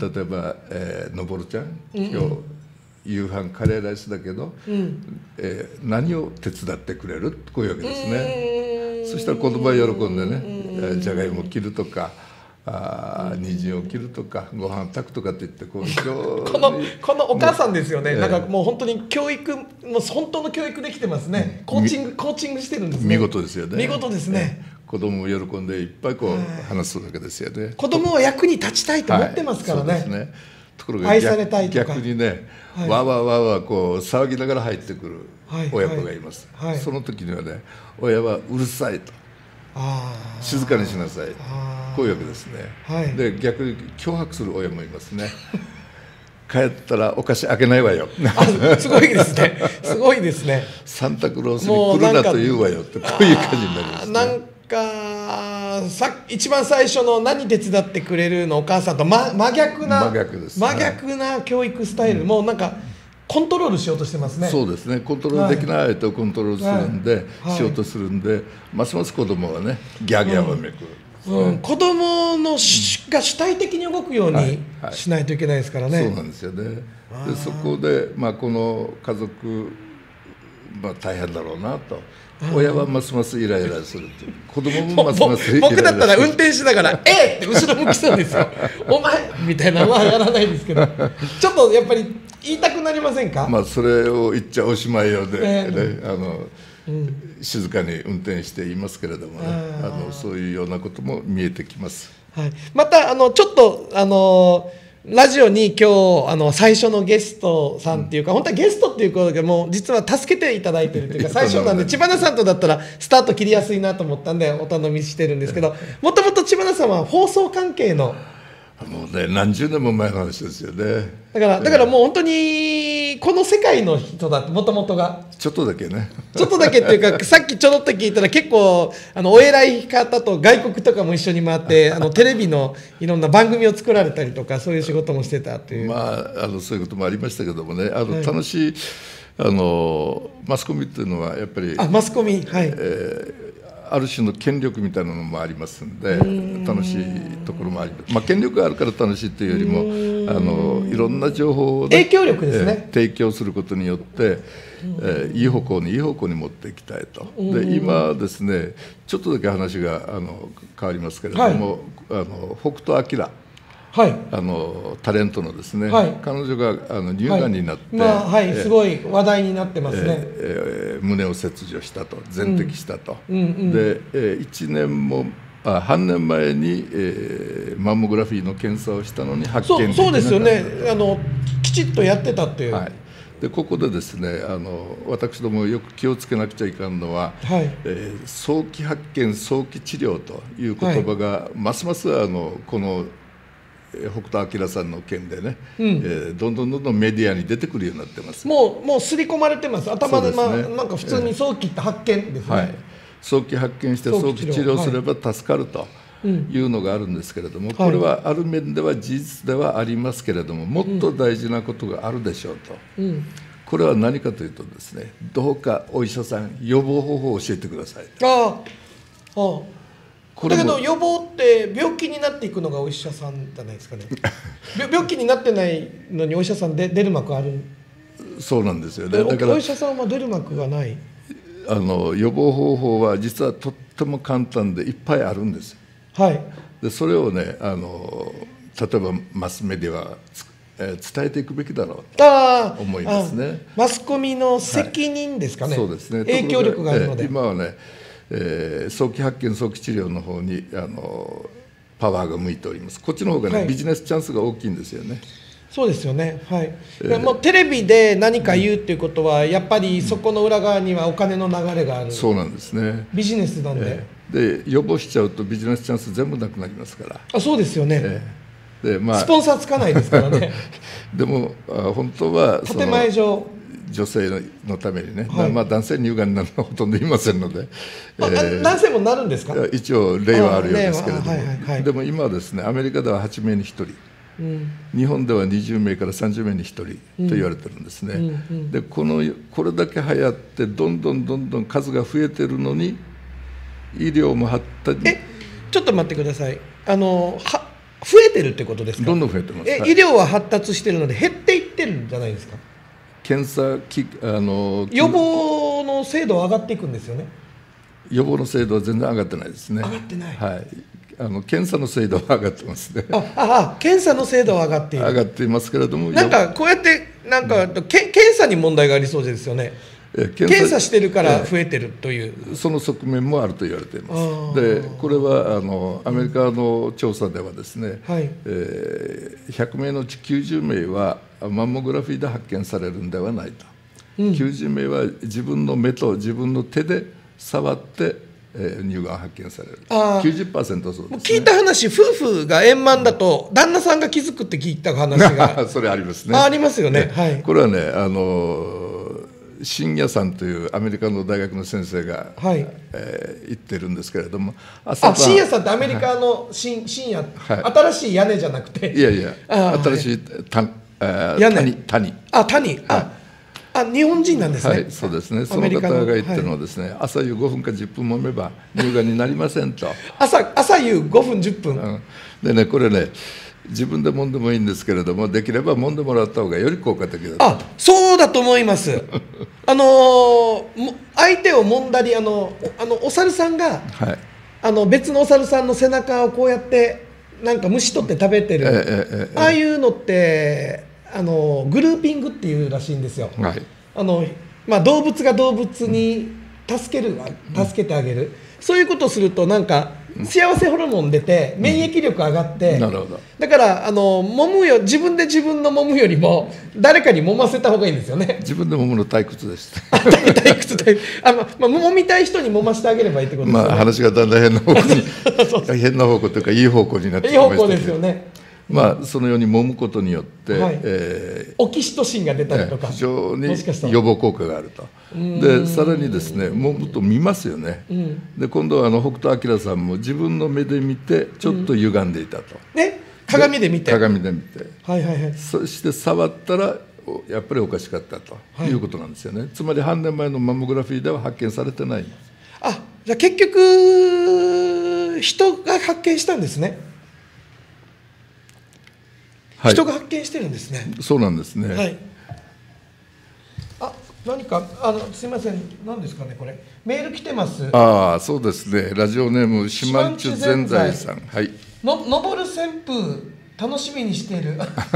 で例えば、えー、のぼるちゃん今日、うん夕飯カレーライスだけど、うんえー、何を手伝ってくれるこういうわけですね。そしたら子供は喜んでねじゃがいも切るとかあ人参を切るとかご飯炊くとかって言ってこうこのこのお母さんですよね、えー、なんかもう本当に教育もう本当の教育できてますね。コーチングコーチングしてるんですね。 見事ですよね。 見事ですね。 えー子供も喜んでいっぱいこう話すわけですよね。 子供は役に立ちたいと思ってますからね。はい、そうですね。 ところが愛されたいとか逆にね、はい、わーわーわーわーこう騒ぎながら入ってくる親子がいます、はいはい、その時にはね親はうるさいとあ静かにしなさいこういうわけですね、はい、で逆に脅迫する親もいますね帰ったらお菓子あげないわよあすごいですねすごいですねサンタクロースに来るなと言うわよってこういう感じになりますね。 なんかさ一番最初の何手伝ってくれるのお母さんと、ま、真逆な真逆です、 真逆な教育スタイル、はい、もうなんかコントロールしようとしてますね。 そうですねコントロールできない相手をコントロールするんで、はいはい、しようとするんでますます子供はねギャーギャーわめく、 うんうん、子供のしが主体的に動くようにしないといけないですからね、はいはい、そうなんですよね。でそこで、まあ、この家族、まあ、大変だろうなと親はますますイライラすると子供もますますイライラする。 僕だったら運転しながら「えっ!」って後ろ向きそうですよお前みたいなのはやらないですけどちょっとやっぱり言いたくなりませんか。 まあそれを言っちゃおしまいようで、ね、ねあのうん、静かに運転していますけれどもねあのそういうようなことも見えてきます、 はい、またあのちょっとあのラジオに今日あの最初のゲストさんっていうか、うん、本当はゲストっていうことでもう実は助けていただいてるというか最初なんで知花さんとだったらスタート切りやすいなと思ったんでお頼みしてるんですけどもともと知花さんは放送関係のもうね何十年も前の話ですよね。 だからだからもう本当にこの世界の人だってもともとがちょっとだけねちょっとだけっていうかさっきちょろっと聞いたら結構あのお偉い方と外国とかも一緒に回ってあのテレビのいろんな番組を作られたりとかそういう仕事もしてたというまああのそういうこともありましたけどもねあの、はい、楽しいあのマスコミっていうのはやっぱりあマスコミはい、 えーある種の権力みたいなのもありますんで、楽しいところもあります、まあ、権力があるから楽しいというよりも、あのいろんな情報を、ね、 影響力ですね、 えー、提供することによって、えー、いい方向にいい方向に持っていきたいと。で今ですね、ちょっとだけ話があの変わりますけれども、はい、あの北斗晶、はい、あのタレントのですね、はい、彼女があの乳がんになって、 はいまあはい、すごい話題になってますね、 えーえー、胸を切除したと、全摘したと、うんうんうん、で、えー、いちねんもあ半年前に、えー、マンモグラフィーの検査をしたのに発見できなかった。 そう、そうですよね、あのきちっとやってたっていう、 はい、でここでですね、あの私どもよく気をつけなくちゃいかんのは、はい、えー、早期発見早期治療という言葉が、はい、ますますあのこの北斗晶さんの件でね、うん、えー、どんどんどんどんメディアに出てくるようになってます。 もうもう刷り込まれてます。頭で、ね、まあ、なんか普通に早期って発見ですね、はい、 早期発見して早期治療すれば助かるというのがあるんですけれども、はい、これはある面では事実ではありますけれども、もっと大事なことがあるでしょうと、うん、これは何かというとですね、どうかお医者さん予防方法を教えてください。 ああ、ああ、だけど予防って病気になっていくのがお医者さんじゃないですかね病気になってないのにお医者さんで出る幕ある。 そうなんですよね。だからお医者さんは出る幕がない。 あの予防方法は実はとっても簡単でいっぱいあるんです。はい、でそれをね、あの例えばマスメディアは、えー、伝えていくべきだろうと思いますね。 マスコミの責任ですかね、 はい、そうですね、 影響力があるので、 えー、今はね、えー、早期発見早期治療の方にあのパワーが向いております。こっちの方がね、はい、ビジネスチャンスが大きいんですよね。 そうですよね、はい、えー、もうテレビで何か言うっていうことは、うん、やっぱりそこの裏側にはお金の流れがある、 そうなんですね、 ビジネスなんで、 えー、で予防しちゃうとビジネスチャンス全部なくなりますから。 あ、そうですよね、 えーでまあ、 スポンサーつかないですからねでも本当は建前上女性のためにね、はい、まあ男性乳がんになるのはほとんどいませんので、 えー、男性もなるんですか。 一応例はあるようですけれども、はいはいはい、でも今はですね、アメリカでははちめいにひとり、うん、日本ではにじゅうめいからさんじゅうめいにひとりと言われてるんですね、うんうんうん、でこのこれだけ流行ってどんどんどんどん数が増えてるのに医療も発達。 えちょっと待ってください、あのは増えてるってことですか。 どんどん増えてます。 え、はい、医療は発達してるので減っていってるんじゃないですか。 検査きあの予防の精度は上がっていくんですよね。 予防の精度は全然上がってないですね。 上がってない、 はい、あの検査の精度は上がってますね。 ああ、検査の精度は上がっている。 上がっていますけれども、 なんかこうやってなんか、うん、け検査に問題がありそうですよね。検査、検査してるから増えてるという、 えその側面もあると言われています。でこれはあのアメリカの調査ではですね、はい、えー、ひゃくめいのうちきゅうじゅうめいはマンモグラフィーで発見されるんではないと、うん、きゅうじゅうめいは自分の目と自分の手で触って、えー、乳がん発見される。あ きゅうじゅっパーセント そうです、ね、 聞いた話、夫婦が円満だと旦那さんが気づくって聞いた話がそれありますね。 あ, ありますよね、はい、 これはね、あの深夜さんというアメリカの大学の先生が、はい、えー、言ってるんですけれども、 朝あ深夜さんってアメリカの深夜、はい、新しい屋根じゃなくて、 いやいや新しいた、はい、屋根谷谷あ谷、はい、ああ日本人なんですね。 はい、そうですね。その方が言ってるのはですね、はい、朝夕ごふんかじゅっぷん揉めば乳がんになりませんと朝朝夕ごふんじゅっぷん、うん、でね、これね、自分で揉んでもいいんですけれども、できれば揉んでもらった方がより効果的だと。 あ、そうだと思いますあのー、相手を揉んだり、あのあのお猿さんが、はい、あの別のお猿さんの背中をこうやってなんか虫取って食べてる、ええええ、ああいうのってあのグルーピングっていうらしいんですよ、はい、あのまあ、動物が動物に助ける、うん、助けてあげる、そういうことをするとなんか幸せホルモン出て免疫力上がって、うん、なるほど。だからあの揉むよ、自分で自分の揉むよりも誰かに揉ませた方がいいんですよね。 自分で揉むの退屈です。 退屈退あ、まあ、揉みたい人に揉ませてあげればいいってことですよね。 まあ話がだんだん変な方向に変な方向というかいい方向になってきましたけど、いい方向ですよね。まあ、そのように揉むことによって、はい、えー、 オキシトシンが出たりとか、 非常に予防効果があると。でさらにですね、揉むと見ますよね、うん、で今度はあの北斗晶さんも自分の目で見てちょっと歪んでいたと、 うん、ね、鏡で見て鏡で見て、 はいはいはい、 そして触ったらやっぱりおかしかったということなんですよね、はい、つまり半年前のマンモグラフィーでは発見されてないんです。 あじゃあ結局人が発見したんですね。 はい、 人が発見してるんですね。 そうなんですね。 はい。あ、何かあのすみません、何ですかねこれ。メール来てます。 ああ、そうですね。ラジオネームシマンチュゼンザイさん。はい。 の登る旋風楽しみにしている。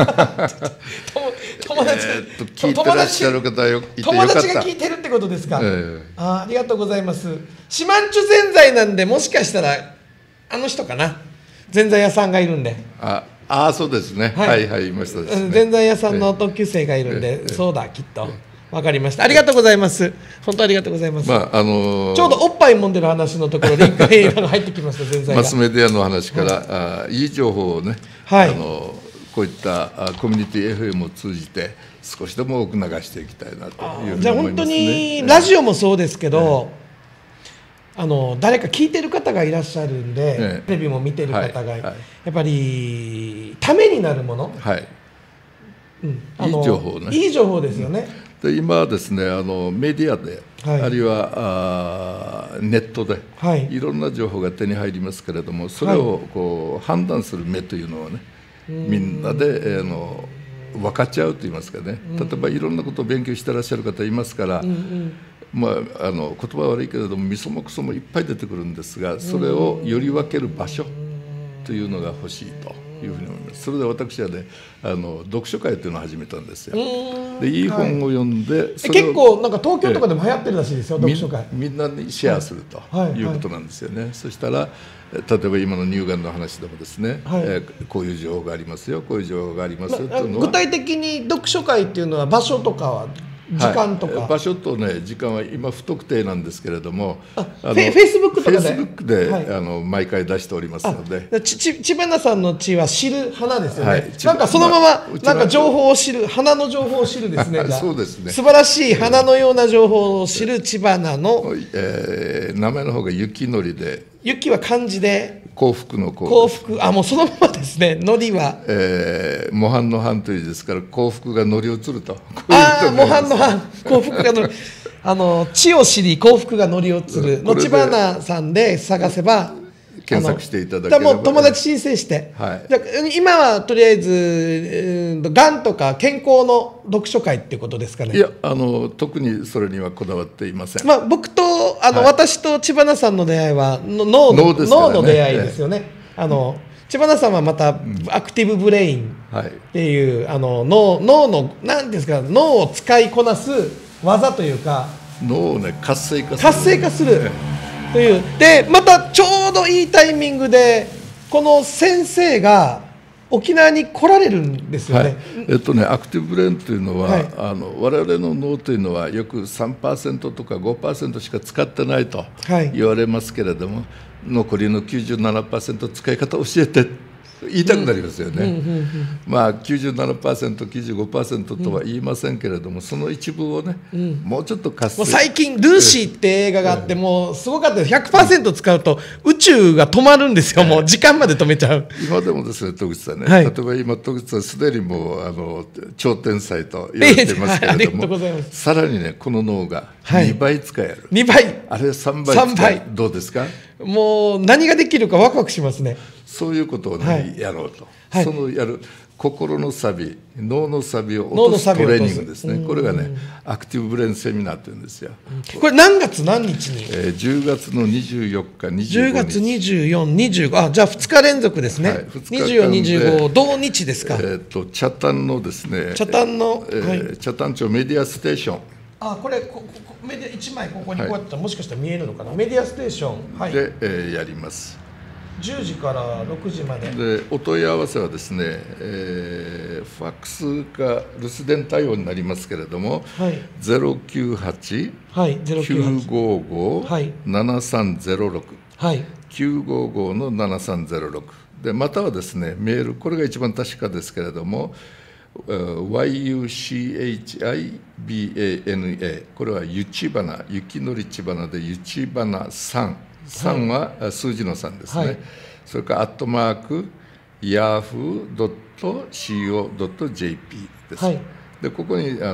友達、 えー、と聞いてらっしゃる方よいてよかった。 友達が聞いてるってことですか。 えー、 あ、ありがとうございます。四万十ぜんざいなんで、もしかしたらあの人かな。ぜんざい屋さんがいるんで。 ああ、そうですね。はい、はい、はい、いましたですね。 ぜんざい屋さんの同級生がいるんで、えー、そうだきっと。わかりました。ありがとうございます。本当ありがとうございます。 まああのー、 ちょうどおっぱい揉んでる話のところで一回入ってきました。全然マスメディアの話から、はい、あいい情報をね、はい、あのこういったコミュニティ エフエム を通じて少しでも多く流していきたいなというふうに思いますね。 じゃあ本当にラジオもそうですけど、えー、あの誰か聞いてる方がいらっしゃるんで、えー、テレビも見てる方が、はいはい、やっぱりためになるもの。はい。うん、あのいい情報ね。いい情報ですよね。 で今はですね、あのメディアで、はい、あるいはあネットで、はい、いろんな情報が手に入りますけれども、それをこう判断する目というのはね、みんなであの分かち合うといいますかね、例えばいろんなことを勉強してらっしゃる方いますから、うんうん、まあ、あの言葉は悪いけれどもみそもくそもいっぱい出てくるんですが、それをより分ける場所というのが欲しいというふうに思います。それで私はね、あの読書会というのを始めたんですよ。でいい本を読んで、はい、 それ結構なんか東京とかでも流行ってるらしいですよ、読書会。 みんなにシェアするということなんですよね。はいはいはい、そしたら例えば今の乳がんの話でもですね、はい、えー、こういう情報がありますよ、こういう情報がありますよ、ま、というのは具体的に読書会っていうのは場所とかは時間とか、 はい、場所とね時間は今不特定なんですけれども、 あのフェイスブックとかでフェイスブックで、はい、あの毎回出しておりますので、 ちち知花さんの知は知る花ですよね、はい、なんかそのまま、ま、なんか情報を知る花の情報を知るですね。 そうですね、 素晴らしい花のような情報を知る知花の、 えー、名前の方が雪のりで、 雪は漢字で幸福の幸、 幸福、あ、もうそのままですね。のりは、 えー、模範の範という字ですから、幸福が乗り移ると。 ああ、模範の範、幸福が乗り、あの地を知り幸福が乗り移るの知花さんで探せば検索していただければ、 もう友達申請して、はい、じゃ今はとりあえずがんとか健康の読書会っていうことですかね。 いや、あの特にそれにはこだわっていません。 まあ、僕とあの、はい、私と知花さんの出会いは脳の、脳ですからね、脳の出会いですよね。ええ、あの知花さんはまたアクティブブレインっていう、うん、はい、あの脳脳の何ですか、脳を使いこなす技というか、 脳をね活性化する活性化する、ね、というで、またちょうどいいタイミングでこの先生が沖縄に来られるんですよね。はい、 えっとねアクティブブレインというのは、はい、あの我々の脳というのはよく さんパーセント とか ごパーセント しか使ってないと言われますけれども、はい、残りの きゅうじゅうななパーセント 使い方を教えて言いたくなりますよね。まあ きゅうじゅうななパーセント、きゅうじゅうごパーセント とは言いませんけれども、その一部をね、うん、もうちょっと活性化。 最近ルーシーって映画があって、もうすごかったです。 ひゃくパーセント 使うと宇宙が止まるんですよ。もう時間まで止めちゃう。 今でもですね、戸口さんね、はい、例えば今戸口さんすでにもうあの超天才と言われてますけれども、はい、さらにねこの脳がにばい使える、はい、にばい、あれさんばい使える、どうですか。 もう何ができるかワクワクしますね。 そういうことをね、はい、やろうと、はい、そのやる心のサビ、脳のサビを落とすトレーニングですね。これがねアクティブブレインセミナーというんですよ。 これ何月何日に、 えー、じゅうがつのにじゅうよっか、にじゅうごにち、 じゅうがつにじゅうよっか、にじゅうご、あ、じゃあふつか連続ですね。はい、にじゅうよん、にじゅうご、同日ですか。 えー、と北谷のですね、 北谷の、 えーはい、北谷町メディアステーション、 あ、これここメディアいちまいここにこうやったら、はい、もしかしたら見えるのかな、メディアステーション、はい、 で、えー、やります。 じゅうじからろくじまで。 でお問い合わせはですね、えー、ファックスか留守電対応になりますけれども、はい、ゼロきゅうはち、きゅうごご、ななさんゼロろく、はい、きゅうごごのななさんゼロろくで、またはですねメール、これが一番確かですけれども、ワイユーシーエイチアイビーエーエヌエー、 これはゆちばな、雪のりちばなでゆちばなさん、さんは数字のさんですね。はい、それからアットマークヤフー ドット シーオー ドット ジェーピー です。はい、でここにあの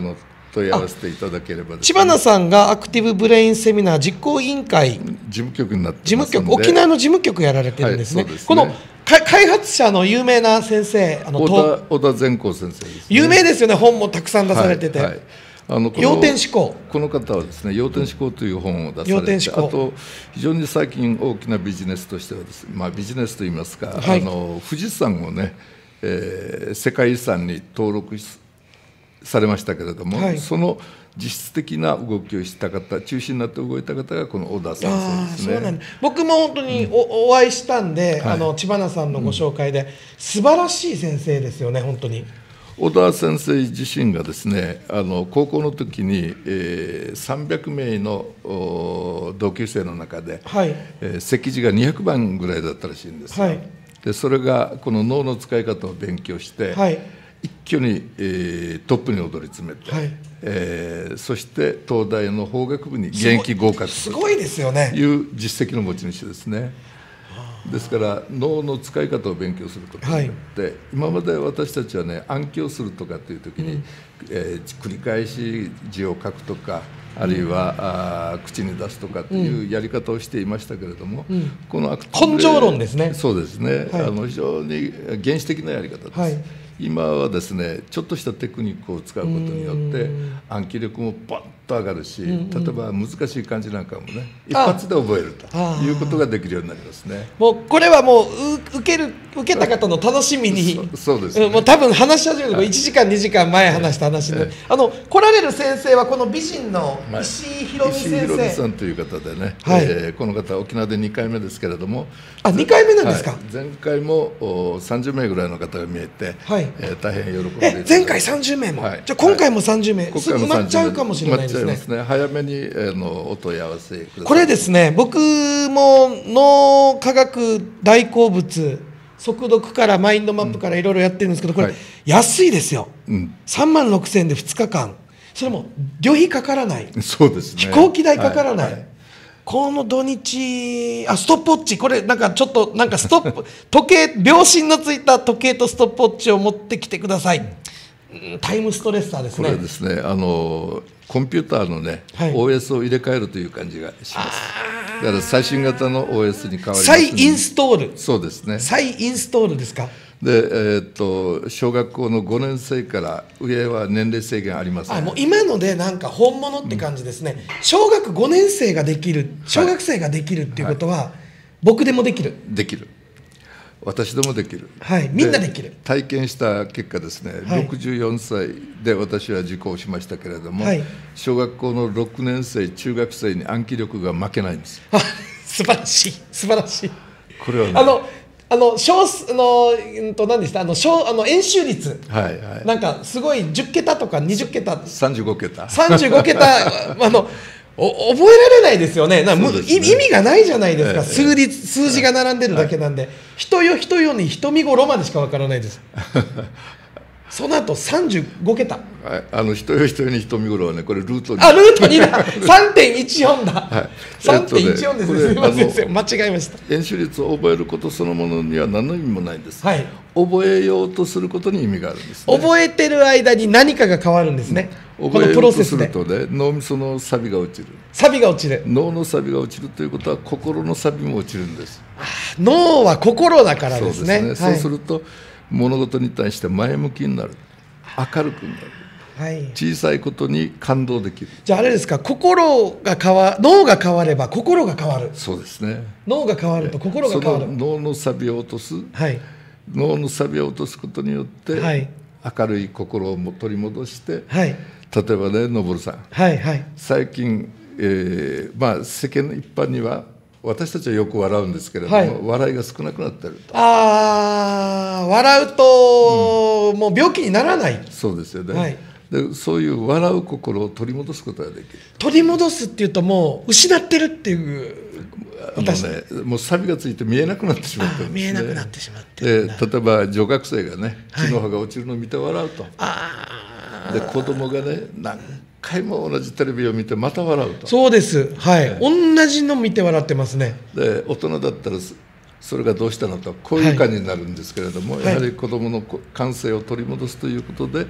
問い合わせていただければですね、 知花さんがアクティブブレインセミナー実行委員会事務局になって事ますので、 務局、沖縄の事務局やられてるんですね。 はいそうですねこのか開発者の有名な先生、あの小と田小田善光先生ですね。 有名ですよね、本もたくさん出されてて、 はいはいあのこの要点思考、 この方はですね、要点思考という本を出さ要れて、 点思考あと非常に最近大きなビジネスとしてはですね、まあビジネスといいますか、 はいあの富士山をね、えー世界遺産に登録しされましたけれども、 はいその実質的な動きをした方、中心になって動いた方がこの小田先あ生あですそうなんね。 だ僕も本当にお,、お会いしたんで、 はいあの知花さんのご紹介で、素晴らしい先生ですよね、本当に。 小田先生自身がですね、あの高校の時に、えー、さんびゃくめいのお同級生の中で、 はいえー席次がにひゃくばんぐらいだったらしいんですよ。 はいでそれがこの脳の使い方を勉強して、 はい一挙に、えートップに躍り詰めて、 はいえーそして東大の法学部に現役合格すごいですよね。 という実績の持ち主ですね。ですから脳の使い方を勉強することによって、はい、今まで私たちはね暗記をするとかっていう時に、うんえー、繰り返し字を書くとかあるいは、うん、あ口に出すとかっていうやり方をしていましたけれども、うん、このアクティブ根性論ですね。 そうですね、 はい、 あの非常に原始的なやり方です、はい、今はですねちょっとしたテクニックを使うことによって暗記力もバッと上がるし、例えば難しい漢字なんかもね一発で覚えるということができるようになりますね。 もうこれはもう受ける受けた方の楽しみにそ, そうです、ね、 もう多分話し始めるといちじかんにじかんまえ話した話で、ええ、あの来られる先生はこの美人の石井ひろみ先生、 石井ひろみさんという方でね、 はいえー、この方は沖縄でにかいめですけれども、 あにかいめなんですか、はい、 前回もさんじゅうめいぐらいの方が見えて、 はいえー、大変喜んでいただいて、 え前回さんじゅうめいも、はい、じゃあ今回もさんじゅうめい、はい、すぐ埋まっちゃうかもしれないですね。 すね早めに、えー、のお問い合わせください。 これですね、僕も脳科学大好物速読からマインドマップからいろいろやってるんですけど、これ、はい、安いですよ、うん、さんまんろくせんえんでふつかかん、それも旅費かからない、 そうですね、 飛行機代かからない、はいはい、この土日あストップウォッチ、これなんかちょっとなんかストップ時計秒針のついた時計とストップウォッチを持ってきてください。タイムストレッサーですね。 これですね、あのコンピューターのね、はい、オーエス を入れ替えるという感じがします。だから最新型の オーエス に変わります、ね、 再インストール。 そうですね。 再インストールですか。 で、えー、っと小学校のごねんせいから上は年齢制限ありません。 あ、もう今のでなんか本物って感じですね、うん、小学ごねんせいができる、小学生ができるっていうことは、はい、僕でもできるできる私でもできる、 はい、みんなできる。 体験した結果ですね、はい、ろくじゅうよんさいで私は受講しましたけれども、はい、小学校のろくねんせい中学生に暗記力が負けないんです。 あ、素晴らしい素晴らしい。 これはね、 あのあの小あの、うん、と何でしたあの小あの円周率、 はいはい、 なんかすごいじゅっけたとかにじゅっけた、 さんじゅうごけたさんじゅうごけたあのお覚えられないですよね。なんかね、意味がないじゃないですか、ええ、数率数字が並んでるだけなんで、はい、人よ人よに人見頃までしかわからないですその後さんじゅうごけた、 はい、あの人よ人よに人見頃はね、これルートにあルートにださんてんいちよんだ、はい、さんてんいちよん ですね、すみません間違えました。 円周率を覚えることそのものには何の意味もないんです、 はい、 覚えようとすることに意味があるんです、ね、 覚えてる間に何かが変わるんですね、うん、このプロセスで覚えようとするとね、脳みその錆びが落ちる、 錆びが落ちる、 脳の錆びが落ちるということは心の錆びも落ちるんです。 あ、脳は心だからですね。 そうですね、はい、そうすると物事に対して前向きになる、明るくなる、はい、小さいことに感動できる。 じゃああれですか、心が変わ脳が変われば心が変わる。 そうですね、 脳が変わると心が変わる。 その脳の錆びを落とす、 はい、 脳の錆びを落とすことによって、はい、明るい心を取り戻して、はい、例えばね、のぼるさん、 はいはい、 最近、えーまあ、世間一般には私たちはよく笑うんですけれども、はい、笑いが少なくなっていると。 ああ、笑うと、うん、もう病気にならない。 そうですよね、 はい、 でそういう笑う心を取り戻すことができる。 取り戻すっていうともう失ってるっていう、 あのね、もう錆びがついて見えなくなってしまってるんですね。 見えなくなってしまってるんだ。 で例えば女学生がね、木の葉が落ちるのを見て笑うと、はい、 あで子供がね何回も同じテレビを見てまた笑うと。 そうです、はい、同じの見て笑ってますね。 で大人だったらそれがどうしたのとこういう感じになるんですけれども、はい、やはり子どもの感性を取り戻すということで、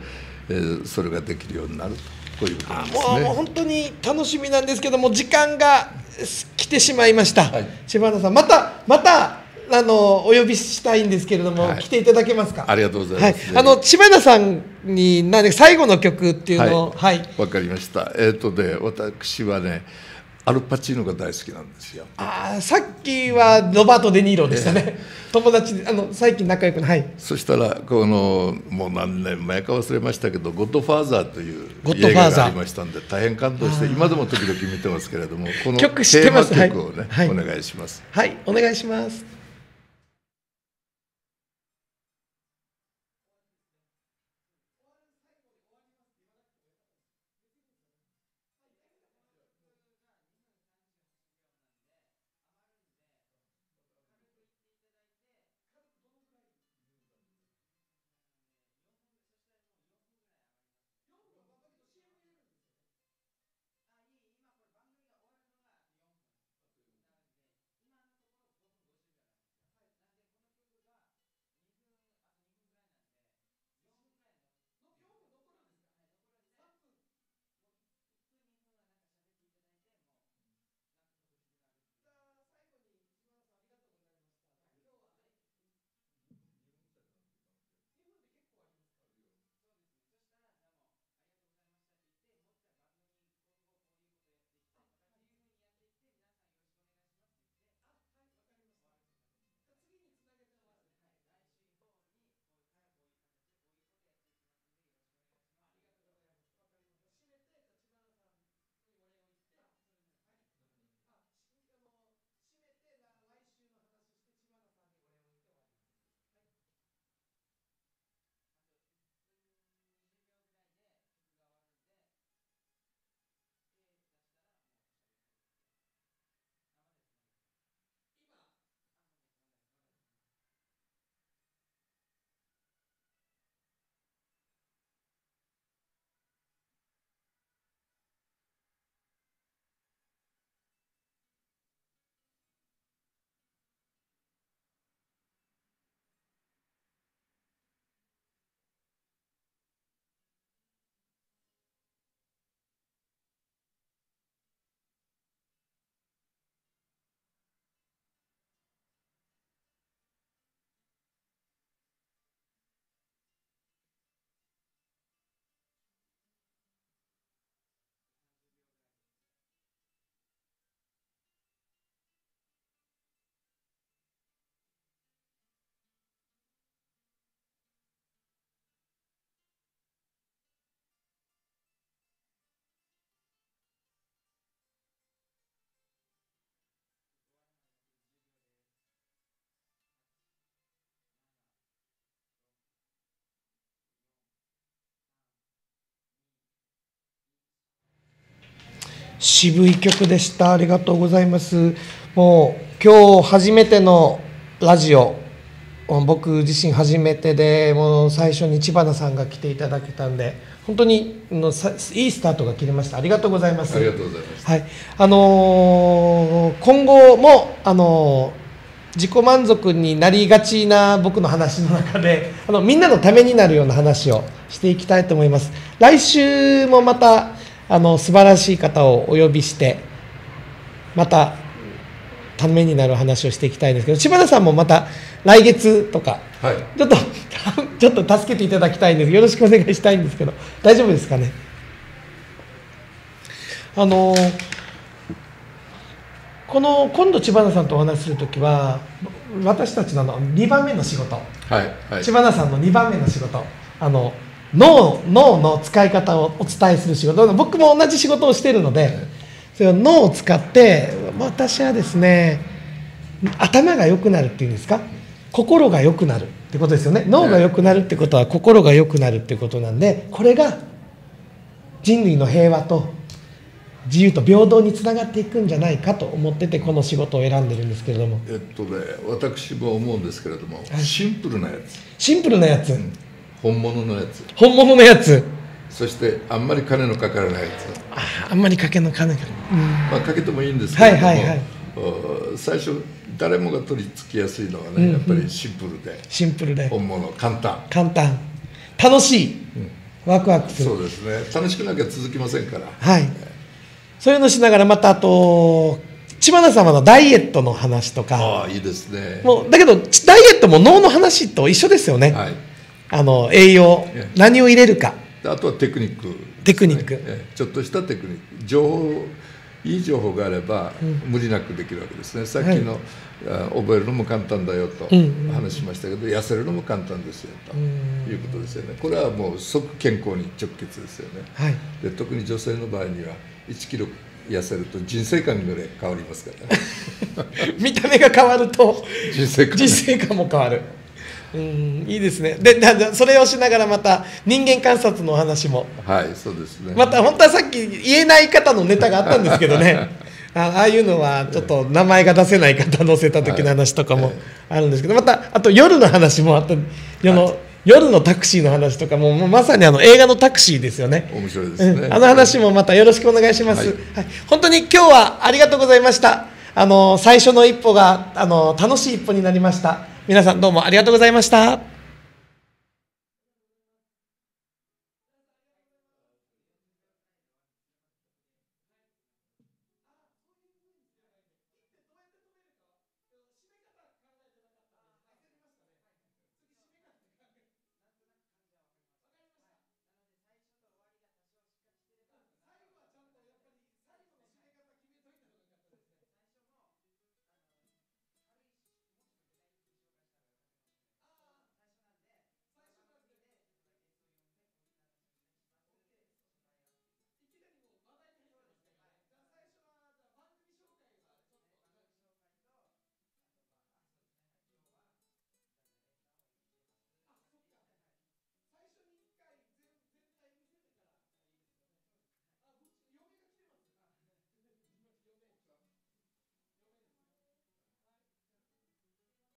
えー、それができるようになると、こういうことなんですね。 もうもう本当に楽しみなんですけども、時間が来てしまいました、はい、知花さん、またまたあのお呼びしたいんですけれども、はい、来ていただけますか。 ありがとうございます、 はい、あの知花さんに何で最後の曲っていうのを、 はい、わかりました。えっ、ー、とで私はね、アルパチーノが大好きなんですよ。 ああ、さっきはロバート・デ・ニーロでしたね、えー、友達で、あの最近仲良くな、はい、 そしたらこのもう何年前か忘れましたけど「ゴッドファーザー」という映画がありましたんで、大変感動して今でも時々見てますけれども、このテーマ曲をね、はい、お願いします。 はい、お願いします。渋い曲でした。ありがとうございます。もう今日初めてのラジオ、僕自身初めてで、もう最初に知花さんが来ていただけたんで、本当にのさいいスタートが切れました。ありがとうございます。 ありがとうございます。 はい、あのー、今後もあのー、自己満足になりがちな僕の話の中で、あのみんなのためになるような話をしていきたいと思います。来週もまたあの素晴らしい方をお呼びして、またためになる話をしていきたいんですけど、知花さんもまた来月とか、はい、ちょっとちょっと助けていただきたいんです。よろしくお願いしたいんですけど、大丈夫ですかね。あのこの今度知花さんとお話しするときは、私たちのにばんめの仕事、はいはい、知花さんのにばんめの仕事、あの脳, 脳の使い方をお伝えする仕事、僕も同じ仕事をしているので、それを脳を使って、私はですね、頭が良くなるっていうんですか、心が良くなるってことですよね。脳が良くなるってことは心が良くなるってことなんで、これが人類の平和と自由と平等につながっていくんじゃないかと思ってて、この仕事を選んでるんですけれども、 えっとね、私も思うんですけれども、シンプルなやつ、 シンプルなやつ、うん、 本物のやつ、 本物のやつ、 そしてあんまり金のかからないやつ、 あ, あんまりかけの金が、 うん、まあかけてもいいんですけれども、はいはいはい、最初誰もが取り付きやすいのはね、うんうん、やっぱりシンプルで、 シンプルで本物、簡単簡単楽しい、 うん、 ワクワクする。 そうですね、楽しくなきゃ続きませんから。 はい、そういうのしながら、またあと知花様のダイエットの話とか。 ああ、いいですね。 もうだけどダイエットも脳の話と一緒ですよね。 はい、あの栄養、何を入れるか、 あとはテクニック、ね、 テクニック、 えちょっとしたテクニック、情報、いい情報があれば、うん、無理なくできるわけですね。さっきの、はい、覚えるのも簡単だよと話しましたけど、うん、痩せるのも簡単ですよということですよね。これはもう即健康に直結ですよね。はい、で特に女性の場合にはいちキロ痩せると人生観ぐらい変わりますからね。 見た目が変わると人生観、 人生観も変わる。うん、いいですね。で、それをしながらまた人間観察のお話も、 はい、そうですね。 また本当はさっき言えない方のネタがあったんですけどね。あ, ああいうのはちょっと名前が出せない方載せた時の話とかもあるんですけど、またあと夜の話もあった。夜の、はい、夜のタクシーの話とかも、もうまさにあの映画のタクシーですよね。 面白いですね。 うん、あの話もまたよろしくお願いします。はいはい、本当に今日はありがとうございました。あの最初の一歩があの楽しい一歩になりました。皆さんどうもありがとうございました。